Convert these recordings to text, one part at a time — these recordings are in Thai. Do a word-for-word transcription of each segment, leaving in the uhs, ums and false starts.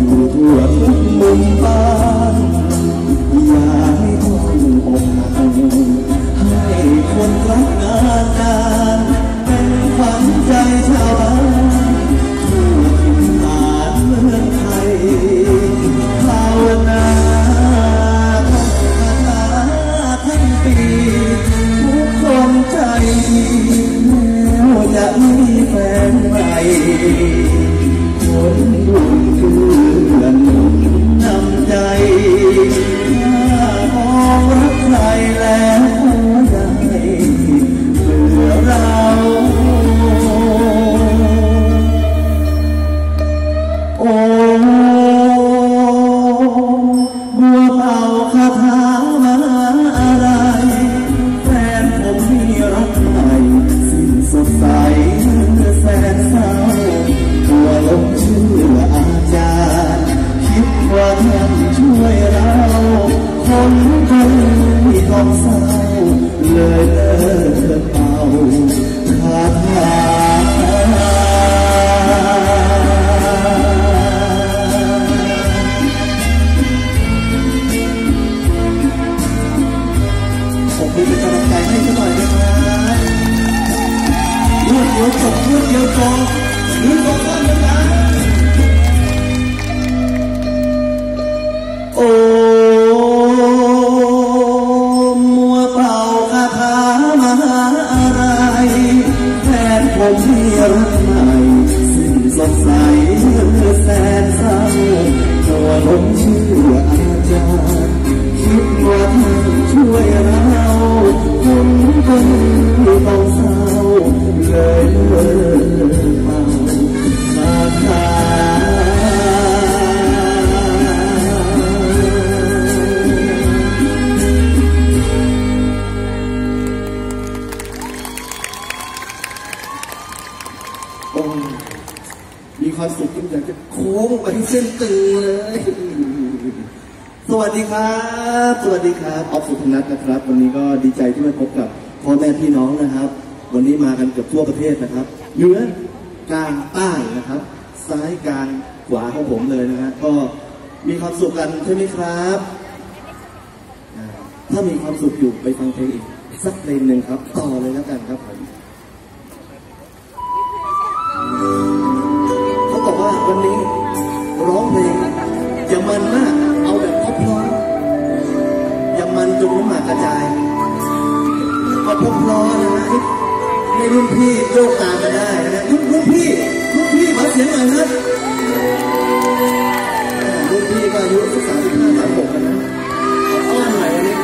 อยู่ทั่วทุกมุมบ้านอย่าให้ต้องอกหักให้คนรักงานงานเป็นขวัญใจชาวบ้านทั่วถิ่นฐานเมืองไทยภาวนาทั้งปีทุกคนใจดีแล้วจะมีแฟนใหม่คนบุญเกื้อหนุนนำใจถ้ามองรักใครแล้วได้เพื่อเราโอ้บัวเป่าคาถามหาอะไรแฟนผมมีรักใหม่สิ้นสดใสแฟนเศร้าตัวลงเชื่ออาจารย์คิดว่าท่านช่วยเราคนคนที่ต้องเศร้าเลยเลิกเป่าคาถาเป็นกำลังใจให้สักหน่อยนะครับรวดเดียวจบรวดเดียวจบหรือบอกว่าจะมาโอ้มัวเป่าคาถามหาอะไรแฟนผมที่รักใหม่สิ้นสดใสแสนเศร้าตัวลงเชื่ออาจารย์คิดว่าท่านช่วยเราคนคนที่ต้องเศร้าเลยเลิกเมาคาถาโอ้มีความสุขจนอยากจะโค้งไปที่เส้นตึงเลยสวัสดีครับสวัสดีครับออฟสุพนัทนะครับวันนี้ก็ดีใจที่มาพบกับพ่อแม่พี่น้องนะครับวันนี้มากันเกือบทั่วประเทศนะครับเหนือกลางใต้นะครับซ้ายกลางขวาของผมเลยนะฮะก็มีความสุขกันใช่ไหมครับถ้ามีความสุขอยู่ไปฟังเพลงอีกสักเพลงหนึ่งครับต่อเลยแล้วกันครับผมเขาบอกว่าวันนี้ร้องเพลงอย่ามันมากเอาแบบพร้อมๆอย่ามันจนน้ำหมากกระจายเอาพร้อมๆนะฮะให้รุ่นพี่โยกตามกันได้นะรุ่นรุ่นพี่รุ่นพี่มาเสียงหน่อยนะรุ่นพี่ก็อายุสักสามสิบห้าสามหกกันนะอ้อนหน่อยนี่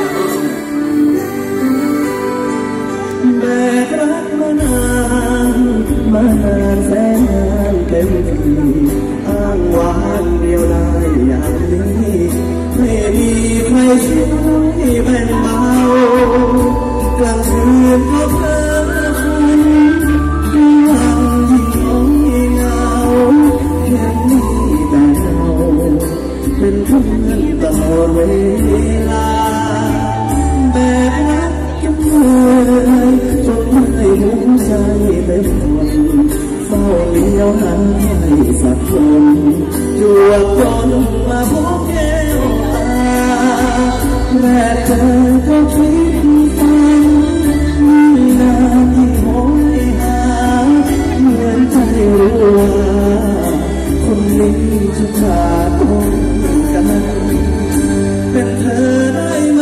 แบกรักมานานมานานแสนนานเต็มทีอ้างวานเดียวดายอย่างนี้ไม่มีใครช่วยแบ่งเบากลางคืนก็เพ้อคุณยังยิ่งอ้อยเหงาเห็นแต่เราเป็นเพื่อนตลอดเวลาแบกรักกันเลยจนไม่รู้ใจเต็มหมดเฝ้าเลี้ยวหาให้สักคนจวบจนมาพบแก้วตาแม้เธอก็คิดฝันนานที่คอยหาเหมือนใจรู้ว่าคนนี้จะขาดคนกันเป็นเธอได้ไหม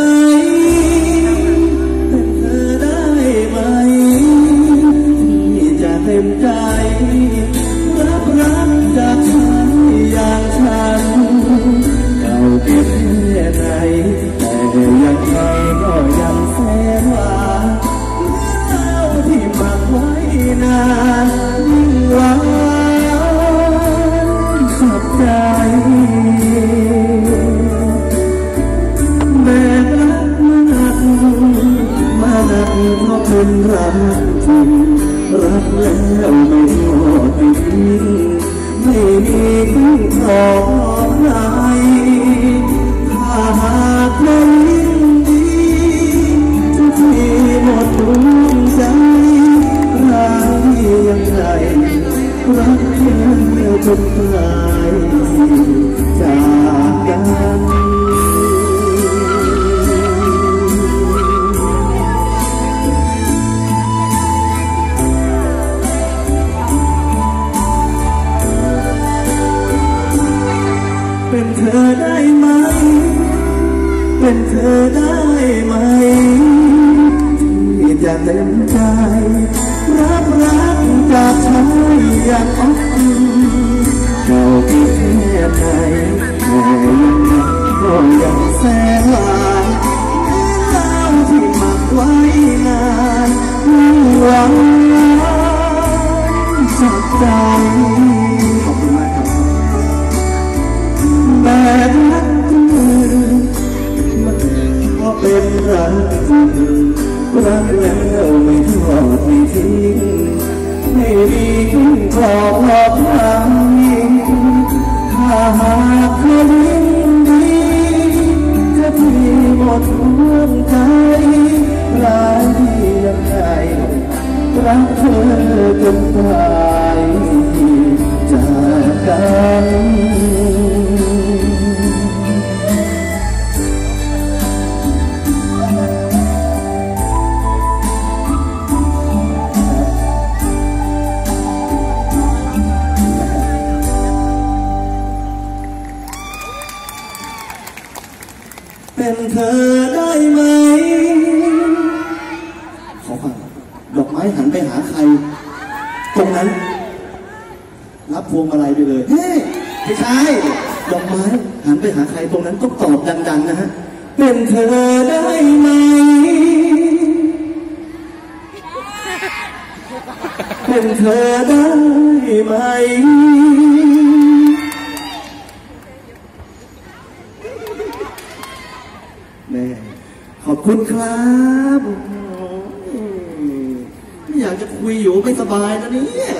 เป็นเธอได้ไหมที่จะเต็มใจรับรักจากฉันอย่างฉันเก่าเก็บแค่ไหนแต่ยังไงก็ยังแสนหวานเล่าที่หมักไว้นานยิ่งหวานสับใจแบกรักมาหนักมาหนักเพราะเป็นรักจริงรักแล้วไม่ทอดไม่ทิ้งไม่มีคู่ครองใครถ้าหากไม่ยิ่งดีจะมีหมดดวงใจรักยังไงรักแค่จนตายเป็นเธอได้ไหมเป็นเธอได้ไหมที่จะเต็มใจรับรักจากชายอย่างอบอุ่นเก่าแค่ไหนแต่ยังไงก็ยังแสนหวานเล่าที่หมักไว้นานหวังจากใจขอบคุณมากครับแบบรักมันก็เป็นรักรักแล้วไม่ทอดไม่ทิ้งไม่มีทิ้งขอบขอบทางถ้าหากเธอยินดีจะมีหมดหัวใจหลายยังไงรักเธอจนตายจากกันเป็นเธอได้ไหมขอฟังดอกไม้หันไปหาใครตรงนั้นรับพวงมาลัยไปเลยเฮ้ยไม่ใช่ดอกไม้หันไปหาใครตรงนั้นต้องตอบดังๆนะฮะเป็นเธอได้ไหมเป็นเธอได้ไหมแม่ขอบคุณครับไม่อยากจะคุยอยู่ไม่สบายนะเนี่ย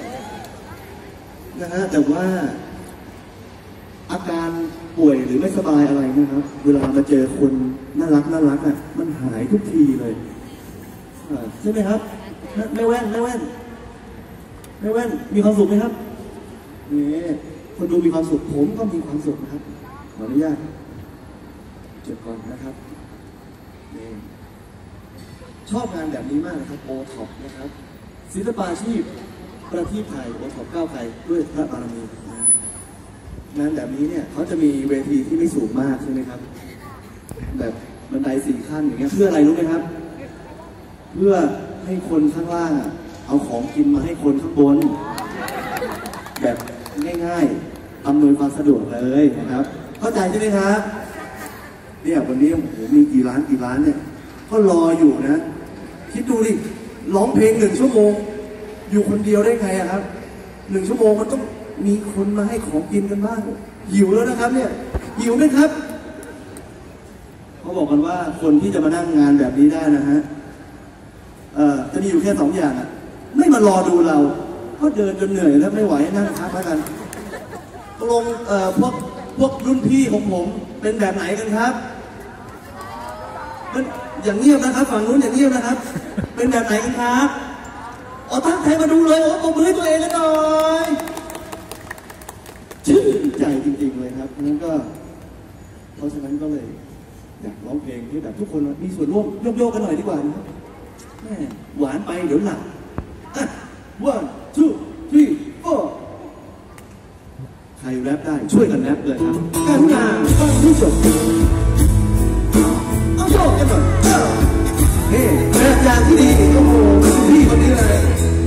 นะฮะแต่ว่าอาการป่วยหรือไม่สบายอะไรนะครับเวลามาเจอคนน่ารักน่ารักอ่ะมันหายทุกทีเลยใช่ไหมครับไม่แว่นไม่แว่นไม่แว่นมีความสุขไหมครับนี่คนดูมีความสุขผมก็มีความสุขนะครับขออนุญาตเก็บก่อนนะครับนี่ชอบงานแบบนี้มากนะครับโอท็อปนะครับศิลปาชีพประทีปไทยโอท็อปก้าวไกลด้วยพระบารมีนะงานแบบนี้เนี่ยเขาจะมีเวทีที่ไม่สูงมากใช่ไหมครับแบบบันไดสี่ขั้นอย่างเงี้ยเพื่ออะไรรู้ไหมครับเพื่อให้คนข้างล่างเอาของกินมาให้คนข้างบนแบบง่ายๆอำนวยความสะดวกเลยนะครับเข้าใจใช่ไหมครับเนี่ยวันนี้โอ้โหมีกี่ร้านกี่ร้านเนี่ยก็รออยู่นะคิดดูดิร้องเพลงหนึ่งชั่วโมงอยู่คนเดียวได้ไงอะครับหนึ่งชั่วโมงมันต้องมีคนมาให้ของกินกันบ้างหิวแล้วนะครับเนี่ยหิวไหมครับเขาบอกกันว่าคนที่จะมานั่งงานแบบนี้ได้นะฮะเอ่อจะมีอยู่แค่สองอย่างอะไม่มารอดูเราก็เดินจนเหนื่อยแล้วไม่ไหวนั่งพักแล้วกันตกลงเอ่อพวกพวกรุ่นพี่ของผมเป็นแบบไหนกันครับมันอย่างเงียบนะครับฝั่งนู้นอย่างเงียบนะครับเป็นแบบไหนกันครับอ๋อตั้งใจมาดูเลยโอ้ตบมือให้ตัวเองกันหน่อยชื่นใจจริงๆเลยครับนั้นก็เพราะฉะนั้นก็เลยอยากร้องเพลงที่แบบทุกคนมีส่วนร่วมโยกๆกันหน่อยดีกว่านะครับแม่หวานไปเดี๋ยวหลับอ่ะ one two three four ใครแรปได้ช่วยกันแรปเลยครับกันงานฟังที่จบเอาโยกกันหน่อยเฮ้แบบอย่างที่ดีโอ้โหพี่คนนี้เลย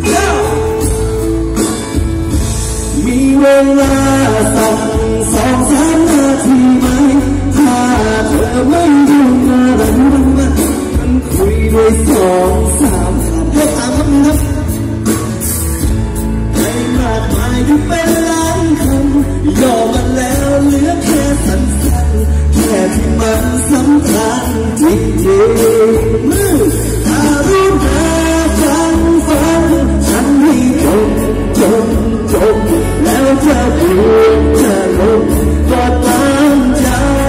มีเวลาสักสองสามนาทีไหมถ้าเธอไม่ยุ่งอะไรมันมันคุยด้วยสองสามคำให้ตามคำนับให้มากมายอยู่เป็นล้านคำย่อมันแล้วเหลือแค่สั้นๆแค่ที่มันสำคัญจริงๆมือถ้ารู้นะฟังฟังฉันให้จบจบจบแล้วจะดูจะลงก็ตามใจ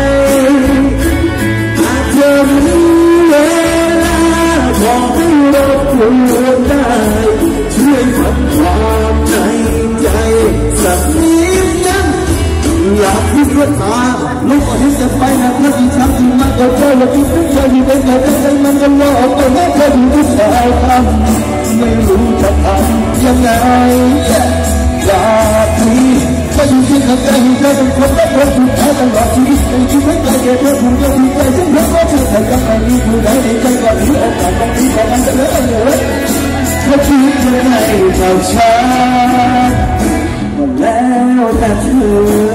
หากเธอมีเวลาบอกให้รบกวนได้ช่วยทำความในใจสักนิดนึงอยากที่กระตาลูกอาทิตย์จะไปนะเพื่อที่ทำที่มันก็เจอแล้วที่ทุกอย่างที่เป็นแบบนั้นมันก็หลอกไปแม้แค่ที่ผู้ชายทำไม่รู้จะทำยังไงอยากที่ก็อยู่ที่ข้างใกล้เธอเป็นคนรักเราถูกแท้ตลอดชีวิตในชีวิตใจแก่เธอถูกเธอถูกใจฉันเพราะว่าเธอใส่กับใครมีผู้ใดในใจก่อนที่โอกาสบางทีก็มันจะเหลือเหลือเพราะชีวิตเธอให้เราช้าหมดแล้วแต่เธอ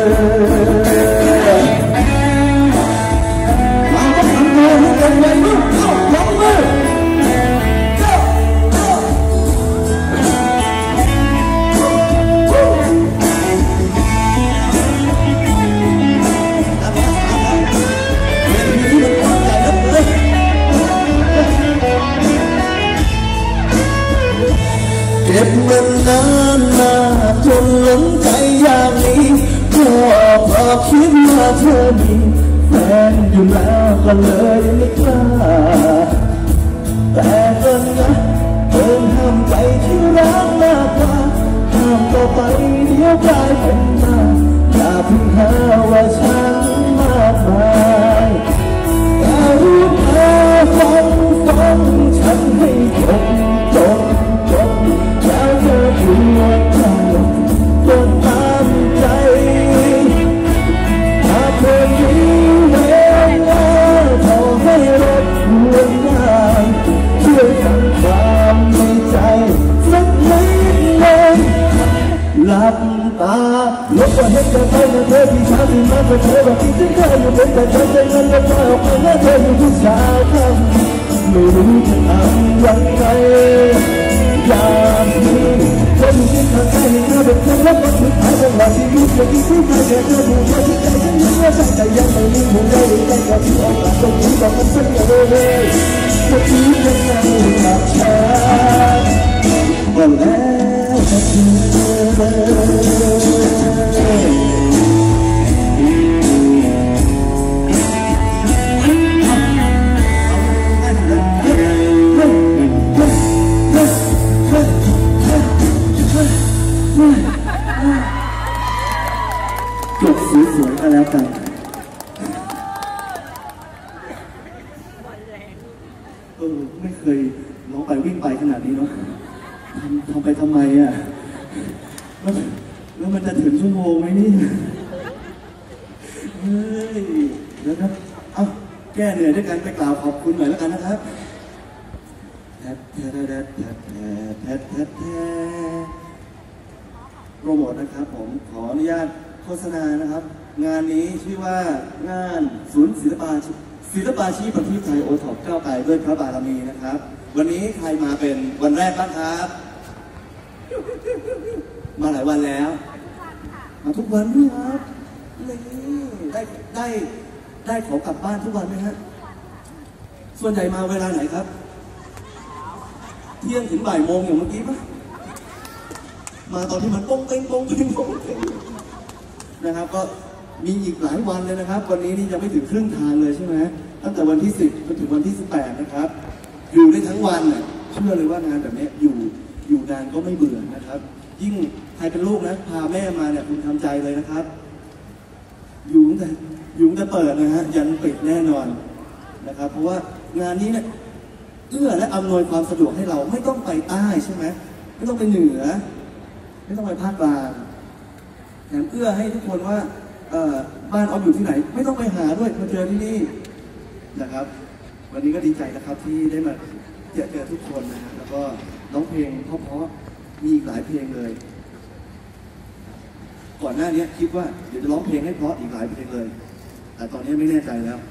มาก็ทำตัวให้เป็นวัยรุ่นเข้าลงมือเก็บมันนานมาจนล้นใจอย่างนี้ก็พอคิดว่าเธอมีแฟนอยู่แล้วก็เลยไม่กล้าแต่ตอนนี้เพิ่งห้ามใจที่รักมากกว่าห้ามต่อไปเดี๋ยวกลายเป็นมาอย่าเพิ่งหาว่าฉันมากมายแต่รู้เธอฟังฟังฉันให้จบจบจบแล้วเธอหัวใจจนตามใจถ้าเธอมีเวลาขอให้รบกวนนานช่วยฟังความในใจสักนิดหนึ่งหลับตาลบว่าเห็นแต่ไปนะเธอที่ช้าที่มาแต่เธอแบบที่ฉันเคยอยู่เป็นแต่ใจใจเงินและใจออกไปนะเธออยู่ที่ชาค่ำไม่รู้จะทำยังไงอย่างนี้เธออยู่ที่ข้างใกล้เธอเป็นคนรักคนสุดท้ายตลอดชีวิตจะมีผู้ชายแค่เธอถูกเธอที่ใจฉันยังว่าใจแต่ยังไม่มีผู้ใดในใจกับที่ออกมาตรงนี้บอกมันสัญญาเลยจะคิดยังไงกับฉันก็แล้วแต่เธอจบสวยๆก็แล้วกันเออไม่เคยร้องไปวิ่งไปขนาดนี้เนาะทำทำไปทำไมอ่ะแล้วแล้วมันจะถึงชั่วโมงไหมนี่เฮ้ยแล้วครับเอ้าแก้เหนื่อยด้วยกันไปกล่าวขอบคุณหน่อยแล้วกันนะครับแทบแทบแทบแทบแทบแทบแทบโปรโมทนะครับผมขออนุญาตโฆษณานะครับงานนี้ชื่อว่างานศูนย์ศิลปาศิลปาชีพประเทศไทยโอท็อปก้าวไกลด้วยพระบารมีนะครับวันนี้ใครมาเป็นวันแรกบ้างครับมาหลายวันแล้วมาทุกวันด้วยครับนี่ได้ได้ได้ของกลับบ้านทุกวันไหมฮะส่วนใหญ่มาเวลาไหนครับเที่ยงถึงบ่ายโมงอย่างเมื่อกี้ปะมาตอนที่มันป้งเป้งป้งเป้งป้งเป้งนะครับก็มีอีกหลายวันเลยนะครับวันนี้นี่ยังไม่ถึงครึ่งทางเลยใช่ไหมตั้งแต่วันที่สิบจนถึงวันที่สิบแปดนะครับอยู่ได้ทั้งวันเนี่ยเชื่อเลยว่างานแบบนี้อยู่อยู่นานก็ไม่เบื่อนะครับยิ่งใครเป็นลูกนะพาแม่มาเนี่ยคุณทำใจเลยนะครับอยู่ตั้งแต่อยู่ตั้งแต่เปิดนะฮะยันปิดแน่นอนนะครับเพราะว่างานนี้เนี่ยเอื้อและอำนวยความสะดวกให้เราไม่ต้องไปใต้ใช่ไหมไม่ต้องไปเหนือไม่ต้องไปภาคกลางแถมเอื้อให้ทุกคนว่าบ้านออฟอยู่ที่ไหนไม่ต้องไปหาด้วยมาเจอที่นี่นะครับวันนี้ก็ดีใจนะครับที่ได้มาเจอเจอทุกคนนะฮะแล้วก็ร้องเพลงเพราะๆมีอีกหลายเพลงเลยก่อนหน้านี้คิดว่าเดี๋ยวจะร้องเพลงให้เพราะอีกหลายเพลงเลยแต่ตอนนี้ไม่แน่ใจแล้ว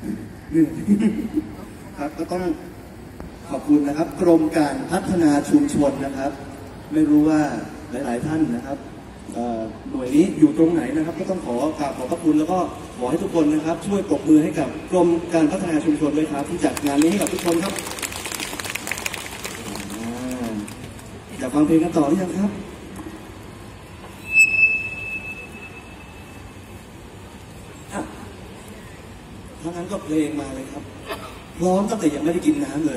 ครับก็ต้องขอบคุณนะครับกรมการพัฒนาชุมชนนะครับไม่รู้ว่าหลายๆท่านนะครับหน่วยนี้อยู่ตรงไหนนะครับก็ต้องขอกราบขอบพระคุณแล้วก็ขอให้ทุกคนนะครับช่วยปรบมือให้กับกรมการพัฒนาชุมชนด้วยครับที่จัดงานนี้ให้กับทุกคนครับอยากฟังเพลงกันต่อหรือยังครับถ้างั้นก็เพลงมาเลยครับพร้อมตั้งแต่ยังไม่ได้กินน้ำเลย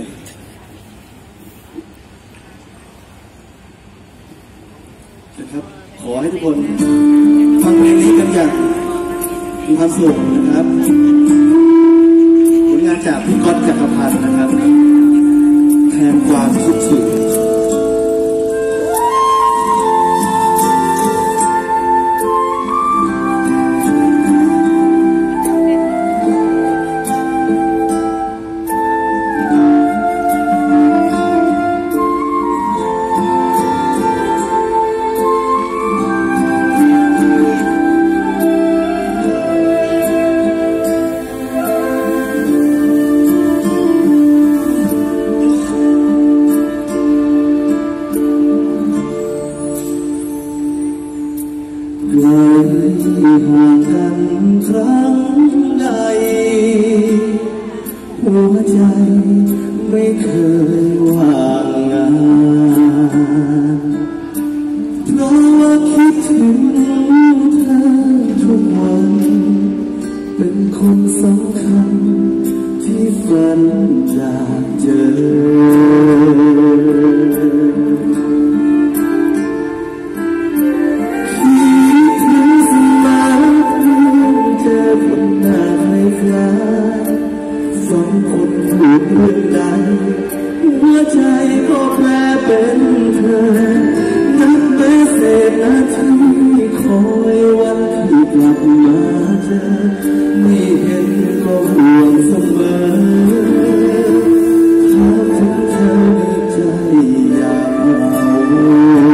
นะครับขอให้ทุกคนฟังเพลงนี้กันอย่างมีความสุขนะครับผลงานจากพี่ก๊อตจักรพันธ์นะครับแทนความสุขสุขกันครั้งใดหัวใจไม่เคยว่างงานเพราะว่าคิดถึงเธอทุกวันเป็นคนสำคัญที่ฝันอยากเจอสองคนพูดเรื่องใดหัวใจก็แปลเป็นเธอนับไปเศษนาทีคอยวันที่กลับมาเจอไม่เห็นก็ห่วงเสมอถามถึงเธอในใจอยากรู้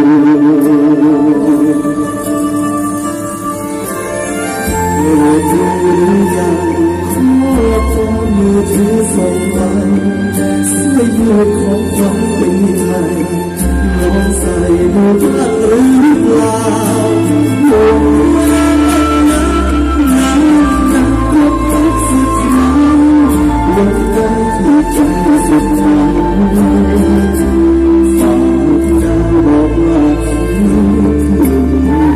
รู้หรือยังมือถือส่งไปเสื้อยืดของขวัญปีใหม่ลองใส่ดูบ้างหรือเปล่าโอ้นักนักนักก็พักสักครั้งวันใดที่ใจสุดท้ายฝากดาวบอกว่าคิดถึง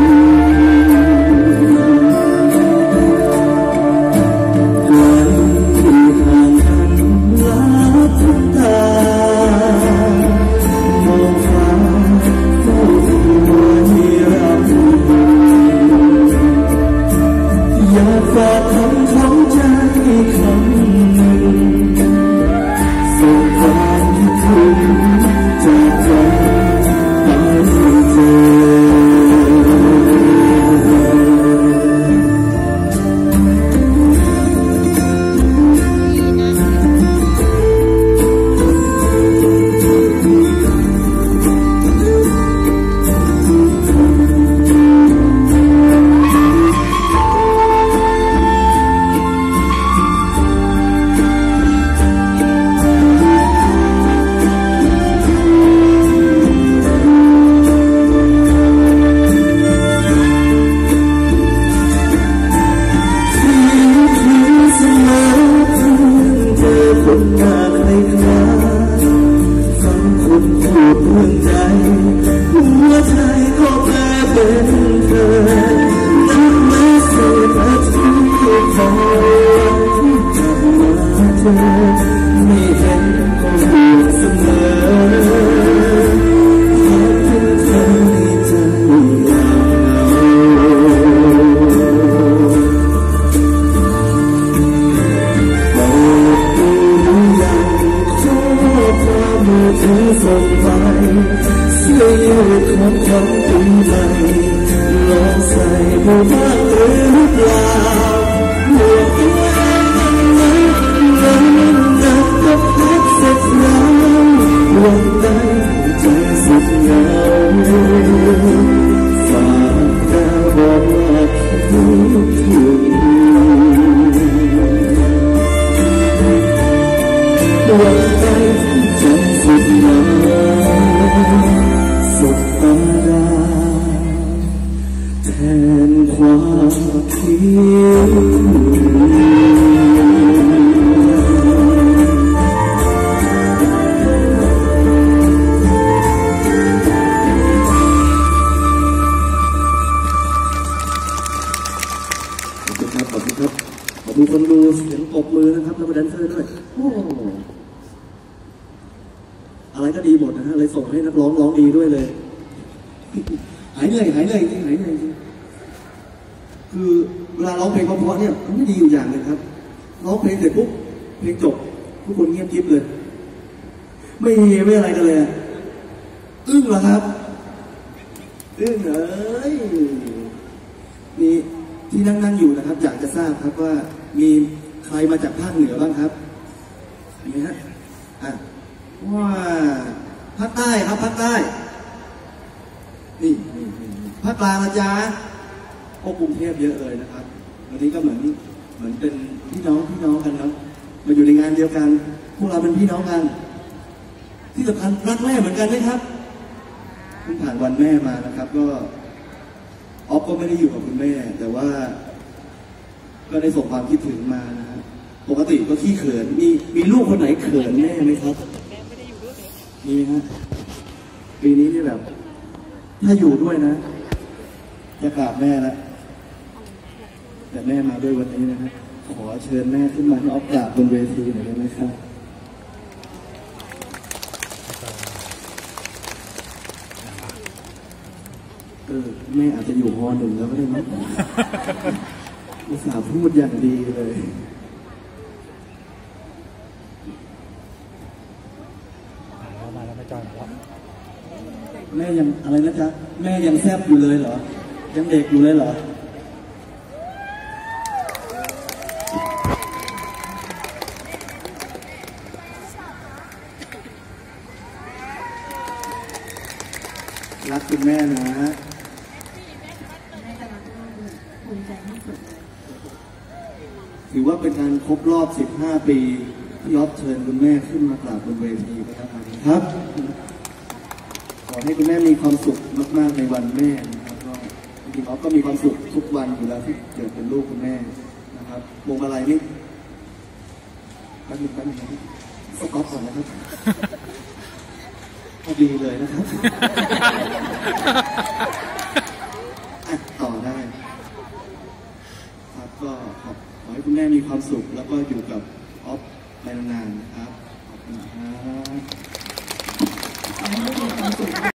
ฝากคำของใจคำหนึ่งส่งความคิดถึงจากใจไปเจอไม่เห็นก็ห่วงเสมอขอถึงเธอในใจอยากเอาบอกดูอย่างข้อความมือถือส่งไปเสื้อยืดของขวัญปีใหม่ลองใส่ดูบ้างหรือเปล่าห่วงตัวเองวันใดใจสุดเหงาฝากดาวบอกว่าคิดถึงวันใดใจสุดเหงาสุดตาดาแทนความคิดมีคนดูเสียงปรบมือนะครับแล้วก็แดนเซอร์ด้วยโอ้อะไรก็ดีหมดนะฮะเลยส่งให้นักร้องร้องดีด้วยเลยหายเหนื่อยหายเหนื่อยจริงหายเหนื่อยจริงคือเวลาร้องเพลงเพราะๆเนี่ยมันไม่ดีอยู่อย่างเลยครับร้องเพลงเสร็จปุ๊บเพลงจบทุกคนเงียบกิ๊บเลยไม่เฮไม่อะไรกันเลยอึ้งเหรอครับอึ้งเอ้ยนี่ที่นั่งนั่งอยู่นะครับอยากจะทราบครับว่ามีใครมาจากภาคเหนือบ้างครับเห็นไหมฮะอ่ะว่าภาคใต้ครับภาคใต้นี่ภาคกลางนะจ๊ะพวกกรุงเทพเยอะเลยนะครับวันนี้ก็เหมือนเหมือนเป็นพี่น้องพี่น้องกันครับมาอยู่ในงานเดียวกันพวกเราเป็นพี่น้องกันที่สำคัญรักแม่เหมือนกันไหมครับเพิ่งผ่านวันแม่มานะครับก็ออฟก็ไม่ได้อยู่กับคุณแม่แต่ว่าก็ได้ส่งความคิดถึงมานะฮะปกติก็ขี้เขินมีมีลูกคนไหนเขินแม่ไหมครับมีไหมฮะปีนี้นี่แบบ ถ้าอยู่ด้วยนะจะกราบแม่แล้วแต่แม่มาด้วยวันนี้นะฮะขอเชิญแม่ขึ้นมาให้ออฟกราบบนเวทีหน่อยได้ไหมครับเออแม่อาจจะอยู่ฮอหนึ่งแล้วก็ได้มั้งอุตส่าห์พูดอย่างดีเลยมาแล้วไม่จอยแล้วแม่ยังอะไรนะจ๊ะแม่ยังแซ่บอยู่เลยเหรอยังเด็กอยู่เลยเหรอรักคุณแม่นะถือว่าเป็นการครบรอบสิบห้าปีที่ยอดเชิญคุณแม่ขึ้นมากราบบนเวทีนะครับขอให้คุณแม่มีความสุขมากๆในวันแม่นะครับก็จริงๆออฟก็มีความสุขทุกวันอยู่แล้วที่เกิดเป็นลูกคุณแม่นะครับวงอะไรนี่แป๊บนึงแป๊บนึงนะสก๊อตก่อนนะครับพอดีเลยนะครับต่อได้ครับก็ขอให้คุณแม่มีความสุขแล้วก็อยู่กับออฟไปนานๆ